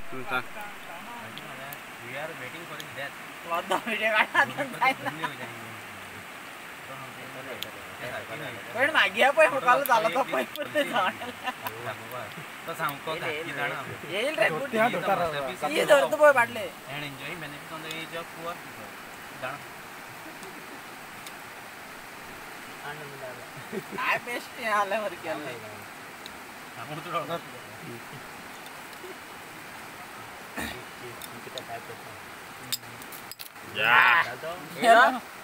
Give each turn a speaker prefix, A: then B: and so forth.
A: We are waiting for his death.
B: पण मागिया पण मुकाला झाला तो पण ते जाण
A: तो सांगतो की जाण
B: येईल रे कुठे ये धरतो बोय पाडले
A: and enjoy benefits on the age of poor people जाण
B: काय बेस्ट आल्यावर केलं
A: आपण तुला
B: या